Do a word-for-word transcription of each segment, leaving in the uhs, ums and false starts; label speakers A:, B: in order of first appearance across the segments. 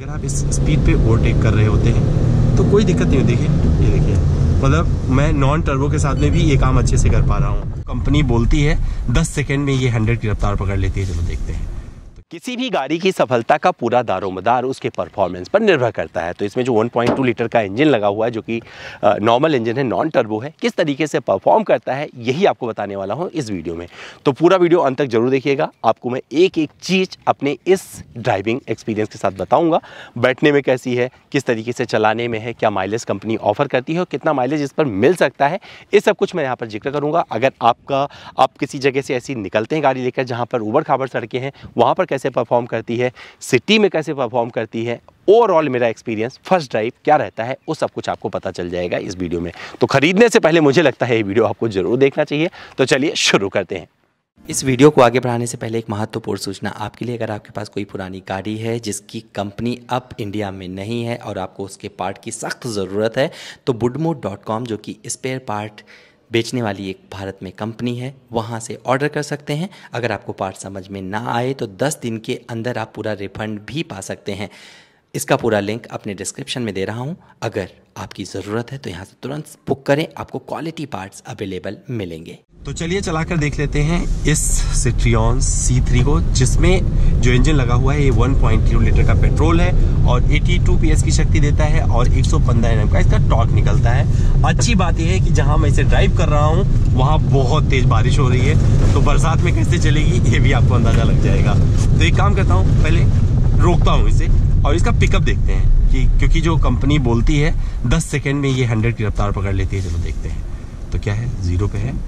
A: अगर आप इस स्पीड पे ओवरटेक कर रहे होते हैं तो कोई दिक्कत नहीं होती। देखिए ये देखिए, मतलब मैं नॉन टर्बो के साथ में भी ये काम अच्छे से कर पा रहा हूँ। कंपनी बोलती है दस सेकंड में ये हंड्रेड की रफ्तार पकड़ लेती है। चलो देखते हैं।
B: किसी भी गाड़ी की सफलता का पूरा दारोमदार उसके परफॉर्मेंस पर निर्भर करता है। तो इसमें जो वन पॉइंट टू लीटर का इंजन लगा हुआ है, जो कि नॉर्मल इंजन है, नॉन टर्बो है, किस तरीके से परफॉर्म करता है यही आपको बताने वाला हूं इस वीडियो में। तो पूरा वीडियो अंत तक जरूर देखिएगा। आपको मैं एक एक चीज़ अपने इस ड्राइविंग एक्सपीरियंस के साथ बताऊँगा। बैठने में कैसी है, किस तरीके से चलाने में है, क्या माइलेज कंपनी ऑफर करती है और कितना माइलेज इस पर मिल सकता है, ये सब कुछ मैं यहाँ पर जिक्र करूँगा। अगर आपका आप किसी जगह से ऐसी निकलते हैं गाड़ी लेकर जहाँ पर ऊबड़ खाबड़ सड़कें हैं, वहाँ पर कैसे परफॉर्म करती है, सिटी में कैसे परफॉर्म करती है, ओवरऑल मेरा एक्सपीरियंस फर्स्ट ड्राइव क्या रहता है, वो सब कुछ आपको पता चल जाएगा इस वीडियो में। तो खरीदने से पहले मुझे लगता है ये वीडियो आपको जरूर देखना चाहिए। तो चलिए शुरू करते हैं।
C: इस वीडियो को आगे बढ़ाने से पहले एक महत्वपूर्ण सूचना आपके लिए। अगर आपके पास कोई पुरानी गाड़ी है जिसकी कंपनी अब इंडिया में नहीं है और आपको उसके पार्ट की सख्त ज़रूरत है, तो बुडमो डॉट कॉम, जो कि स्पेयर पार्ट बेचने वाली एक भारत में कंपनी है, वहाँ से ऑर्डर कर सकते हैं। अगर आपको पार्ट समझ में ना आए तो दस दिन के अंदर आप पूरा रिफंड भी पा सकते हैं। इसका पूरा लिंक अपने डिस्क्रिप्शन में दे रहा हूँ। अगर आपकी ज़रूरत है तो यहाँ से तुरंत बुक करें, आपको क्वालिटी पार्ट्स अवेलेबल मिलेंगे।
A: तो चलिए चलाकर देख लेते हैं इस सिट्रियन सी थ्री को, जिसमें जो इंजन लगा हुआ है ये वन पॉइंट टू लीटर का पेट्रोल है और बयासी पीएस की शक्ति देता है और एक सौ पंद्रह एनएम का इसका टॉर्क निकलता है। अच्छी बात यह है कि जहां मैं इसे ड्राइव कर रहा हूं वहां बहुत तेज बारिश हो रही है, तो बरसात में कैसे चलेगी ये भी आपको अंदाजा लग जाएगा। तो एक काम करता हूँ, पहले रोकता हूँ इसे और इसका पिकअप देखते हैं कि क्योंकि जो कंपनी बोलती है दस सेकेंड में ये हंड्रेड की रफ्तार पकड़ लेती है। चलो देखते हैं। तो क्या है, जीरो पे है,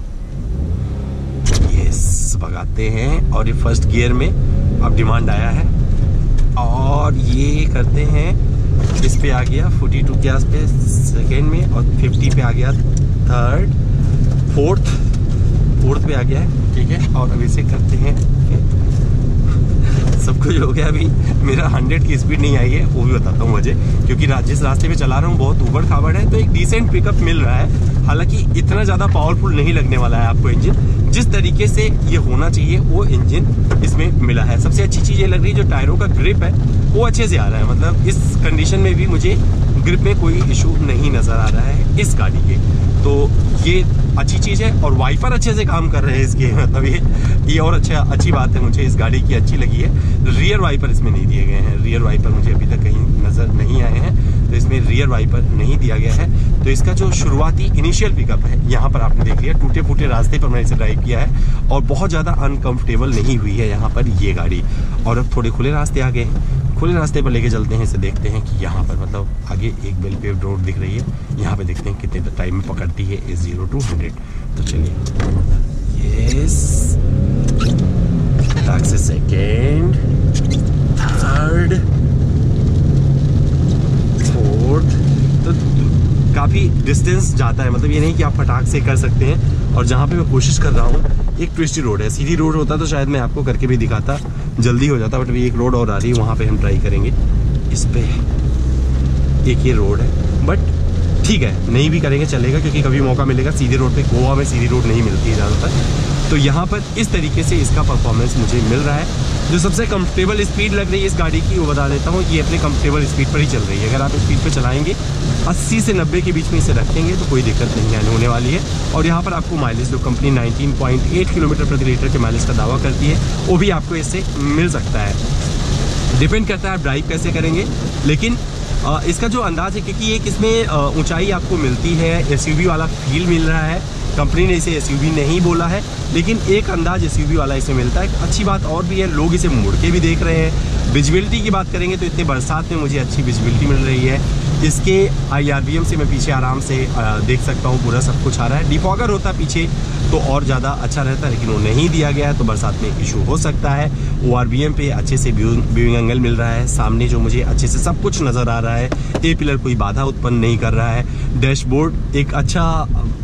A: यस भगाते हैं और ये फर्स्ट गियर में अब डिमांड आया है और ये करते हैं, इस पे आ गया बयालीस के आस पे सेकेंड में और पचास पे आ गया थर्ड, फोर्थ फोर्थ पे आ गया है। ठीक है, और अब इसे करते हैं, सब कुछ हो गया। अभी मेरा हंड्रेड की स्पीड नहीं आई है, वो भी बताता हूँ मुझे, क्योंकि जिस रास्ते पे चला रहा हूँ बहुत ऊबड़ खाबड़ है, तो एक डिसेंट पिकअप मिल रहा है। हालांकि इतना ज़्यादा पावरफुल नहीं लगने वाला है आपको इंजन, जिस तरीके से ये होना चाहिए वो इंजन इसमें मिला है। सबसे अच्छी चीज़ ये लग रही है, जो टायरों का ग्रिप है वो अच्छे से आ रहा है। मतलब इस कंडीशन में भी मुझे ग्रिप में कोई इशू नहीं नज़र आ रहा है इस गाड़ी के, तो ये अच्छी चीज़ है। और वाइपर अच्छे से काम कर रहे हैं इसके, मतलब ये ये और अच्छा अच्छी बात है, मुझे इस गाड़ी की अच्छी लगी है। रियर वाइपर इसमें नहीं दिए गए हैं, रियर वाइपर मुझे अभी तक कहीं नज़र नहीं आए हैं, तो इसमें रियर वाइपर नहीं दिया गया है। तो इसका जो शुरुआती इनिशियल पिकअप है, यहाँ पर आपने देख लिया, टूटे फूटे रास्ते पर मैंने इसे ड्राइव किया है और बहुत ज़्यादा अनकम्फर्टेबल नहीं हुई है यहाँ पर ये गाड़ी। और अब थोड़े खुले रास्ते आ गए, खुले रास्ते पर लेके चलते हैं, इसे देखते हैं कि यहाँ पर मतलब आगे एक वेल पेव्ड रोड दिख रही है, यहाँ पे देखते हैं कितने टाइम में पकड़ती है ए जीरो टू हंड्रेड। तो चलिए, यस फटाक से सेकेंड, थर्ड, फोर्थ, तो काफ़ी डिस्टेंस जाता है। मतलब ये नहीं कि आप फटाक से कर सकते हैं। और जहाँ पे मैं कोशिश कर रहा हूँ, एक ट्विस्टी रोड है, सीधी रोड होता तो शायद मैं आपको करके भी दिखाता, जल्दी हो जाता, बट अभी एक रोड और आ रही है, वहाँ पे हम ट्राई करेंगे। इस पे एक ये रोड है, बट ठीक है, नहीं भी करेंगे चलेगा, क्योंकि कभी मौका मिलेगा सीधी रोड पे। गोवा में सीधी रोड नहीं मिलती है ज़्यादातर, तो यहाँ पर इस तरीके से इसका परफॉर्मेंस मुझे मिल रहा है। जो सबसे कंफर्टेबल स्पीड लग रही है इस गाड़ी की, वो बता देता हूँ कि ये अपने कंफर्टेबल स्पीड पर ही चल रही है। अगर आप स्पीड पे चलाएंगे अस्सी से नब्बे के बीच में इसे रखेंगे तो कोई दिक्कत नहीं आने होने वाली है। और यहाँ पर आपको माइलेज, जो कंपनी उन्नीस पॉइंट आठ किलोमीटर प्रति लीटर के माइलेज का दावा करती है, वो भी आपको इससे मिल सकता है। डिपेंड करता है आप ड्राइव कैसे करेंगे, लेकिन आ, इसका जो अंदाज़ है, क्योंकि एक इसमें ऊंचाई आपको मिलती है, एसयूवी वाला फील मिल रहा है। कंपनी ने इसे एसयूवी नहीं बोला है, लेकिन एक अंदाज एसयूवी वाला इसे मिलता है। अच्छी बात और भी है, लोग इसे मुड़ के भी देख रहे हैं। विजिबिलिटी की बात करेंगे तो इतने बरसात में मुझे अच्छी विजिबिलिटी मिल रही है। इसके आई आर बी एम से मैं पीछे आराम से देख सकता हूँ, पूरा सब कुछ आ रहा है। डिफॉगर होता पीछे तो और ज़्यादा अच्छा रहता, लेकिन वो नहीं दिया गया है, तो बरसात में इशू हो सकता है। ओ आर बी एम पे अच्छे से व्यूइंग एंगल मिल रहा है, सामने जो मुझे अच्छे से सब कुछ नज़र आ रहा है। ए पिलर कोई बाधा उत्पन्न नहीं कर रहा है। डैशबोर्ड एक अच्छा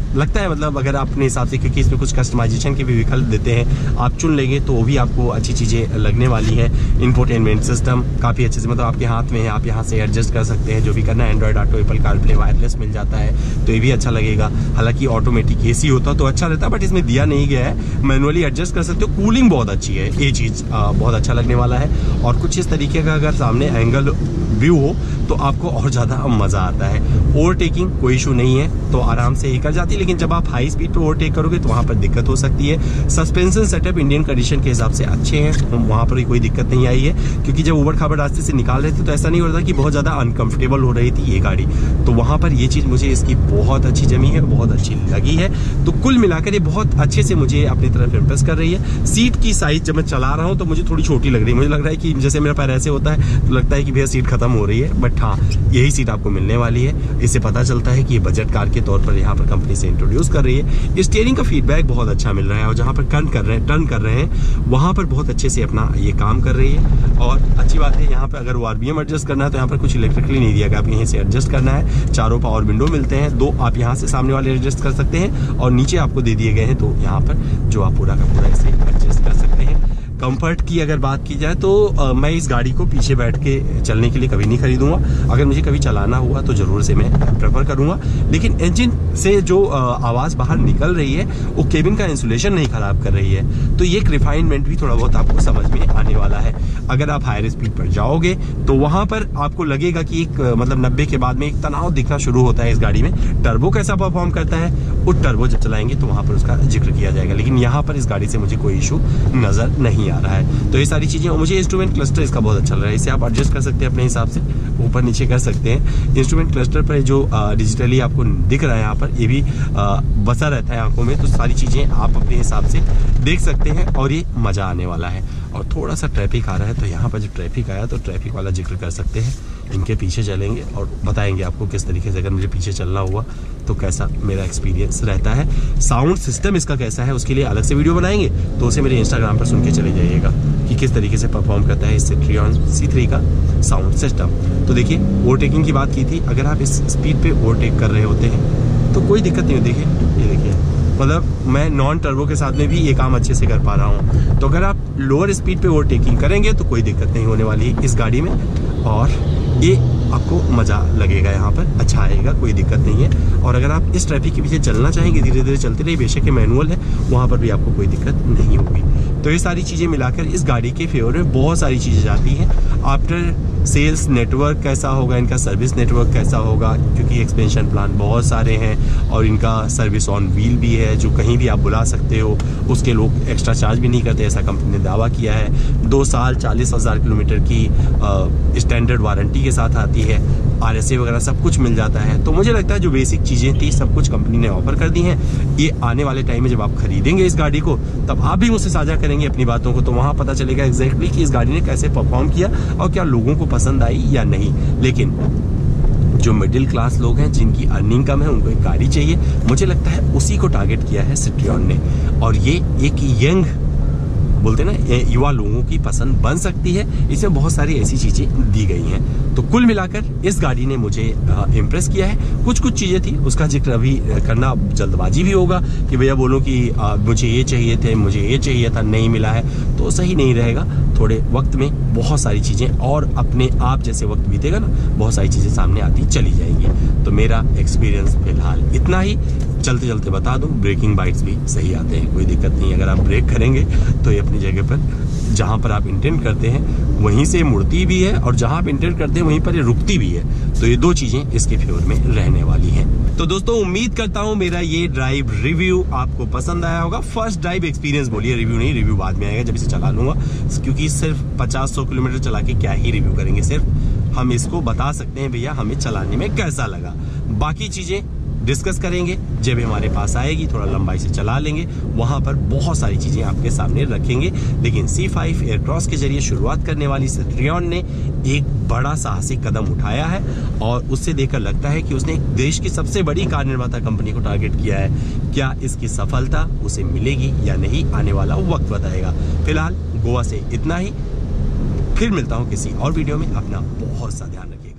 A: लगता है मतलब अगर आप अपने हिसाब से, क्योंकि इसमें कुछ कस्टमाइजेशन के भी विकल्प देते हैं, आप चुन लेंगे तो वो भी आपको अच्छी चीज़ें लगने वाली है। इंफोटेनमेंट सिस्टम काफ़ी अच्छे से मतलब आपके हाथ में है, आप यहाँ से एडजस्ट कर सकते हैं जो भी करना है। Android Auto, Apple CarPlay wireless मिल जाता है तो ये भी अच्छा लगेगा। हालांकि ऑटोमेटिक एसी होता तो अच्छा रहता, बट इसमें दिया नहीं गया है, मैनुअली एडजस्ट कर सकते हो। कूलिंग बहुत अच्छी है, ये चीज़ बहुत अच्छा लगने वाला है। और कुछ इस तरीके का अगर सामने एंगल व्यू हो तो आपको और ज़्यादा मज़ा आता है। ओवरटेकिंग कोई इशू नहीं है, तो आराम से ही कर जाती है, लेकिन जब आप हाई स्पीड पे ओवरटेक करोगे तो वहाँ पर दिक्कत हो सकती है। सस्पेंशन सेटअप इंडियन कंडीशन के हिसाब से अच्छे हैं, वहाँ पर कोई दिक्कत नहीं आई है, क्योंकि जब उबड़ खाबड़ रास्ते से निकाल रहे थे तो ऐसा नहीं हो रहा था कि बहुत ज़्यादा अनकंफर्टेबल हो रही थी ये गाड़ी। तो वहाँ पर ये चीज़ मुझे इसकी बहुत अच्छी जमी है, बहुत अच्छी लगी है। तो कुल मिलाकर ये बहुत अच्छे से मुझे अपनी तरफ इम्प्रेस कर रही है। सीट की साइज जब मैं चला रहा हूँ तो मुझे थोड़ी छोटी लग रही है, मुझे लग रहा है कि जैसे मेरा पैर ऐसे होता है तो लगता है कि भैया सीट खत्म हो रही है, बट हाँ यही सीट आपको मिलने वाली है। इससे पता चलता है कि ये बजट कार के तौर पर यहाँ पर कंपनी से इंट्रोड्यूस कर रही है। स्टीयरिंग का फीडबैक बहुत अच्छा मिल रहा है, और जहाँ पर टर्न कर रहे हैं टर्न कर रहे हैं वहाँ पर बहुत अच्छे से अपना ये काम कर रही है। और अच्छी बात है यहाँ पर अगर वो आरबीएम एडजस्ट करना है तो यहाँ पर कुछ इलेक्ट्रिकली नहीं दिया गया, आप यहीं से एडजस्ट करना है। चारों पावर विंडो मिलते हैं, दो आप यहाँ से सामने वाले एडजस्ट कर सकते हैं और नीचे आपको दे दिए गए हैं, तो यहाँ पर जो आप पूरा का पूरा इसे एडजस्ट कर सकते हैं। कंफर्ट की अगर बात की जाए तो आ, मैं इस गाड़ी को पीछे बैठ के चलने के लिए कभी नहीं खरीदूंगा। अगर मुझे कभी चलाना हुआ तो जरूर से मैं प्रेफर करूंगा, लेकिन इंजन से जो आ, आवाज़ बाहर निकल रही है वो केबिन का इंसुलेशन नहीं खराब कर रही है, तो ये एक रिफाइनमेंट भी थोड़ा बहुत आपको समझ में आने वाला है। अगर आप हायर स्पीड पर जाओगे तो वहाँ पर आपको लगेगा कि एक मतलब नब्बे के बाद में एक तनाव दिखना शुरू होता है इस गाड़ी में। टर्बो कैसा परफॉर्म करता है वो टर्बो जब चलाएंगे तो वहाँ पर उसका जिक्र किया जाएगा, लेकिन यहाँ पर इस गाड़ी से मुझे कोई इशू नजर नहीं आ रहा है। तो ये सारी चीजें, मुझे इंस्ट्रूमेंट क्लस्टर इसका बहुत अच्छा लग रहा है, इसे आप एडजस्ट कर सकते हैं अपने हिसाब से, ऊपर नीचे कर सकते हैं। इंस्ट्रूमेंट क्लस्टर पर जो डिजिटली आपको दिख रहा है यहाँ पर, ये भी आ, बसा रहता है आंखों में, तो सारी चीजें आप अपने हिसाब से देख सकते हैं और ये मजा आने वाला है। और थोड़ा सा ट्रैफिक आ रहा है तो यहाँ पर जो ट्रैफिक आया तो ट्रैफिक वाला जिक्र कर सकते हैं, इनके पीछे चलेंगे और बताएंगे आपको किस तरीके से अगर मुझे पीछे चलना हुआ तो कैसा मेरा एक्सपीरियंस रहता है। साउंड सिस्टम इसका कैसा है उसके लिए अलग से वीडियो बनाएंगे, तो उसे मेरे इंस्टाग्राम पर सुन के चले जाइएगा कि किस तरीके से परफॉर्म करता है इस सिट्रियन सी थ्री का साउंड सिस्टम। तो देखिए ओवरटेकिंग की बात की थी, अगर आप इस स्पीड पे ओवरटेक कर रहे होते हैं तो कोई दिक्कत नहीं होती। देखिए ये देखिए, मतलब मैं नॉन टर्बो के साथ में भी ये काम अच्छे से कर पा रहा हूँ। तो अगर आप लोअर स्पीड पे ओवरटेकिंग करेंगे तो कोई दिक्कत नहीं होने वाली है इस गाड़ी में, और ये आपको मज़ा लगेगा, यहाँ पर अच्छा आएगा, कोई दिक्कत नहीं है। और अगर आप इस ट्रैफिक के पीछे चलना चाहेंगे, धीरे धीरे चलते रहिए, बेशक ये मैनुअल है, वहाँ पर भी आपको कोई दिक्कत नहीं होगी। तो ये सारी चीज़ें मिलाकर इस गाड़ी के फेवर में बहुत सारी चीज़ें जाती हैं। आफ्टर सेल्स नेटवर्क कैसा होगा, इनका सर्विस नेटवर्क कैसा होगा, क्योंकि एक्सपेंशन प्लान बहुत सारे हैं और इनका सर्विस ऑन व्हील भी है, जो कहीं भी आप बुला सकते हो, उसके लोग एक्स्ट्रा चार्ज भी नहीं करते, ऐसा कंपनी ने दावा किया है। दो साल चालीस हज़ार किलोमीटर की स्टैंडर्ड वारंटी के साथ आती है, आर एस ए वगैरह सब कुछ मिल जाता है। तो मुझे लगता है जो बेसिक चीज़ें थी सब कुछ कंपनी ने ऑफर कर दी हैं। ये आने वाले टाइम में जब आप खरीदेंगे इस गाड़ी को तब आप भी मुझसे साझा करेंगे अपनी बातों को, तो वहाँ पता चलेगा एग्जैक्टली कि इस गाड़ी ने कैसे परफॉर्म किया और क्या लोगों को पसंद आई या नहीं। लेकिन जो मिडिल क्लास लोग हैं, जिनकी अर्निंग कम है, उनको एक गाड़ी चाहिए, मुझे लगता है उसी को टारगेट किया है सिट्रियन ने। और ये एक यंग बोलते हैं ना, युवा लोगों की पसंद बन सकती है, इसमें बहुत सारी ऐसी चीज़ें दी गई हैं। तो कुल मिलाकर इस गाड़ी ने मुझे इम्प्रेस किया है। कुछ कुछ चीज़ें थी उसका जिक्र अभी करना जल्दबाजी भी होगा कि भैया बोलो कि आ, मुझे ये चाहिए थे, मुझे ये चाहिए था, नहीं मिला है, तो सही नहीं रहेगा। थोड़े वक्त में बहुत सारी चीज़ें और अपने आप जैसे वक्त बीतेगा ना, बहुत सारी चीज़ें सामने आती चली जाएंगी। तो मेरा एक्सपीरियंस फिलहाल इतना ही। चलते चलते बता दूं, ब्रेकिंग बाइट्स भी सही आते हैं, कोई दिक्कत नहीं। अगर आप ब्रेक करेंगे तो ये अपनी जगह पर, जहाँ पर आप इंटेंट करते हैं वहीं से मुड़ती भी है, और जहाँ आप इंटेंट करते हैं वहीं पर ये रुकती भी है। तो ये दो चीज़ें इसके फेवर में रहने वाली हैं। तो दोस्तों उम्मीद करता हूँ मेरा ये ड्राइव रिव्यू आपको पसंद आया होगा। फर्स्ट ड्राइव एक्सपीरियंस बोलिए, रिव्यू नहीं, रिव्यू बाद में आएगा जब इसे चला लूंगा, क्योंकि सिर्फ पचास सौ किलोमीटर चला के क्या ही रिव्यू करेंगे। सिर्फ हम इसको बता सकते हैं भैया हमें चलाने में कैसा लगा, बाकी चीज़ें डिस्कस करेंगे जब हमारे पास आएगी, थोड़ा लंबाई से चला लेंगे, वहां पर बहुत सारी चीजें आपके सामने रखेंगे। लेकिन सी फाइव एयरक्रॉस के जरिए शुरुआत करने वाली सिट्रियन ने एक बड़ा साहसिक कदम उठाया है, और उससे देखकर लगता है कि उसने देश की सबसे बड़ी कार निर्माता कंपनी को टारगेट किया है। क्या इसकी सफलता उसे मिलेगी या नहीं, आने वाला वक्त बताएगा। फिलहाल गोवा से इतना ही, फिर मिलता हूं किसी और वीडियो में। अपना बहुत सा ध्यान रखिए।